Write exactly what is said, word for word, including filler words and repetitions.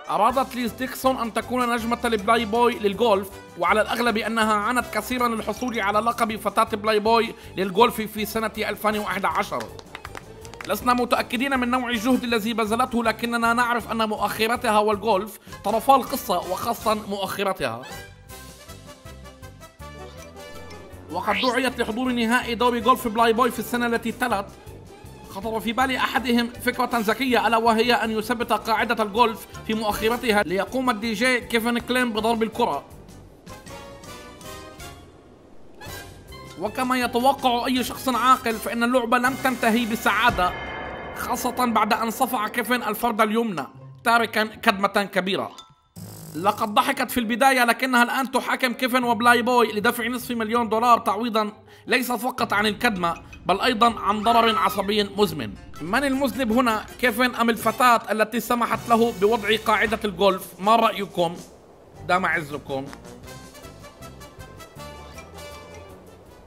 أرادت ليز ديكسون أن تكون نجمة البلاي بوي للجولف، وعلى الأغلب أنها عانت كثيرا للحصول على لقب فتاة بلاي بوي للجولف في سنة ألفين وأحد عشر. لسنا متأكدين من نوع الجهد الذي بذلته، لكننا نعرف أن مؤخرتها والجولف طرفا القصة، وخاصة مؤخرتها. وقد دعيت لحضور نهائي دوري جولف بلاي بوي في السنة التي تلت. خطر في بال أحدهم فكرة ذكية، ألا وهي أن يثبت قاعدة الجولف في مؤخرتها ليقوم الدي جي كيفن كليم بضرب الكرة. وكما يتوقع أي شخص عاقل فإن اللعبة لم تنتهي بسعادة، خاصة بعد أن صفع كيفن الفرد اليمنى تاركا كدمة كبيرة. لقد ضحكت في البداية، لكنها الآن تحاكم كيفن وبلاي بوي لدفع نصف مليون دولار تعويضا، ليس فقط عن الكدمة بل أيضا عن ضرر عصبي مزمن. من المذنب هنا، كيفن أم الفتاة التي سمحت له بوضع قاعدة الجولف؟ ما رأيكم؟ دام عزكم.